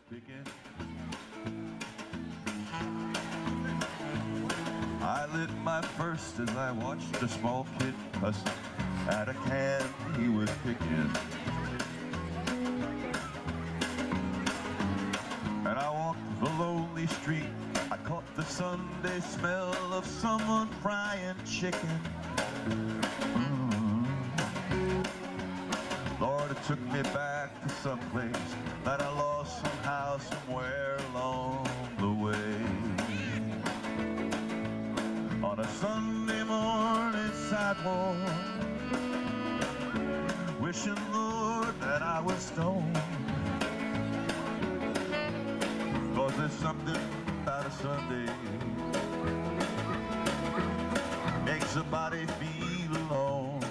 picking. I lit my first as I watched a small kid fuss at a can he was picking. And I walked the lonely street. I caught the Sunday smell of someone frying chicken. Lord, it took me back to someplace that I lost somehow, somewhere along the way. On a Sunday morning sidewalk, wishing, Lord, that I was stoned. 'Cause there's something about a Sunday makes a body feel alone.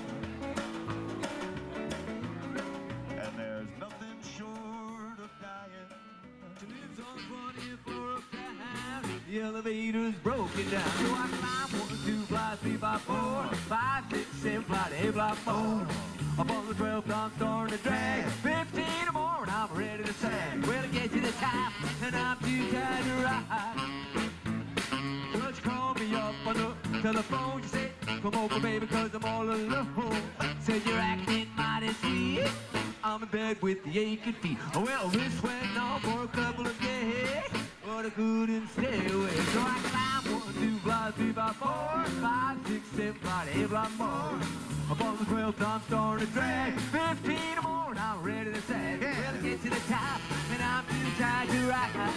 And there's nothing short of dying. She lives on 24th time. The elevator's broken down. So I climb 1, 2 flights, 3 by 4, 5, 6, 7 flight, 8 by 4. Up on the 12th, I'm starting to drag. 15 or more, and I'm ready to sag. Well, I get to the top, and I'm too tired to ride. Well, you call me up on the telephone. You said, come over, baby, 'cause I'm all alone. Said you're acting mighty sweet. I'm in bed with the aching feet. Well, this went on for a couple of days, but I couldn't stay away. So I climbed 1, 2 flights, 3 by 4, 5, 6, 7 flight, 8 by 4. Up on the 12th, I'm starting to drag. 15 or more, and I'm ready to sag. Yeah. Well, I get to the top, and I'm too tired to ride.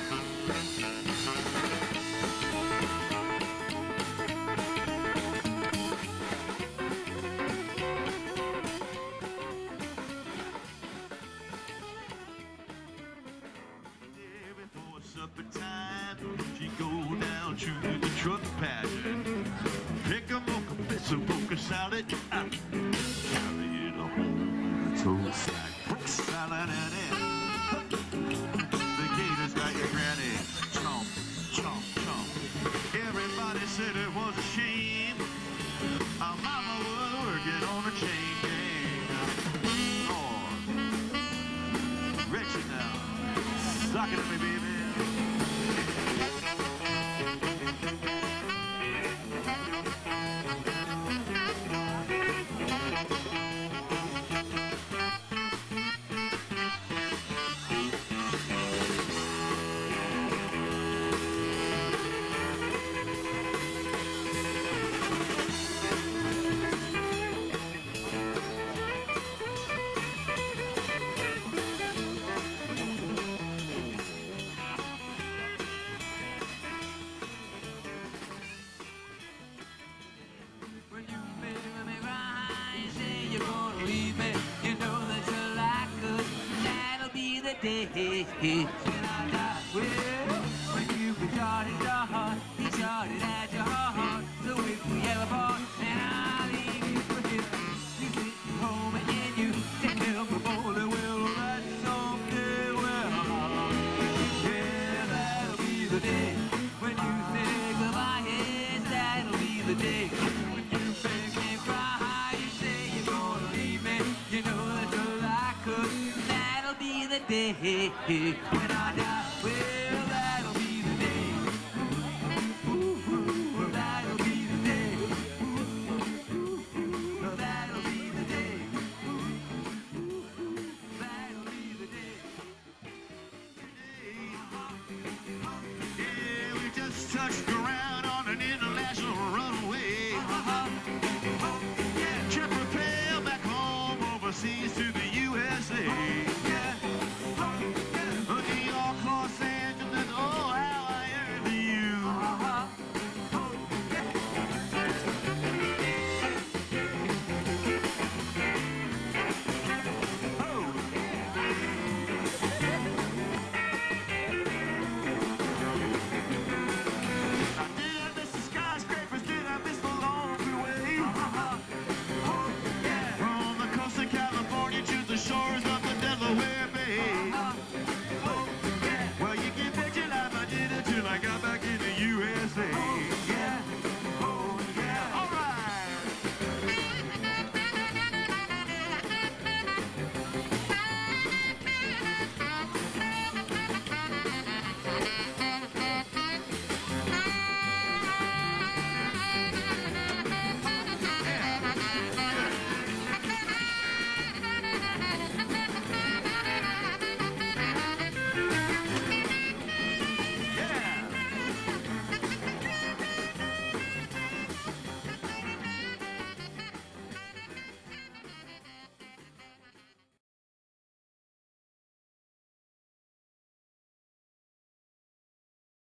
Supper time, she go down to the truck pattern. Pick a mocha, bits of mocha salad, carry it home, toast like fruit salad and it. The gator's got your granny, chomp, chomp, chomp. Everybody said it was a shame. Our mama was working on a chain gang. Lord, wretched now, suck it at me, baby. When you make me cry, you say you're gonna leave me. You know that you like us. That'll be the day when I die. Well, when you shot at your heart, he shot it at your heart. So if we ever part, and I'll leave you for him. You sit home and then you take care of the boy. Well, that's okay. Well, yeah, that'll be the day when you say goodbye. Yes, that'll be the day. You know that you like us. That'll be the day when I die. Well,